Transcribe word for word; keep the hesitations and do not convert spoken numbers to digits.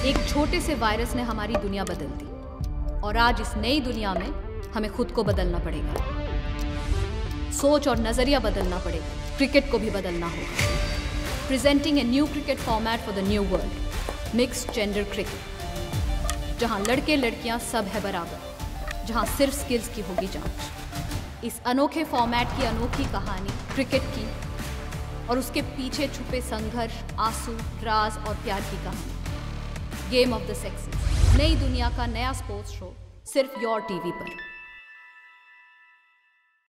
एक छोटे से वायरस ने हमारी दुनिया बदल दी और आज इस नई दुनिया में हमें खुद को बदलना पड़ेगा। सोच और नजरिया बदलना पड़ेगा, क्रिकेट को भी बदलना होगा। Presenting a new cricket format for the new world, mixed gender cricket, जहां लड़के लड़कियां सब है बराबर, जहां सिर्फ स्किल्स की होगी जांच। इस अनोखे फॉर्मेट की अनोखी कहानी क्रिकेट की और उसके पीछे छुपे संघर्ष, आंसू, राज और प्यार की कहानी। गेम ऑफ द सेक्सेस, नई दुनिया का नया स्पोर्ट्स शो सिर्फ योर टीवी पर।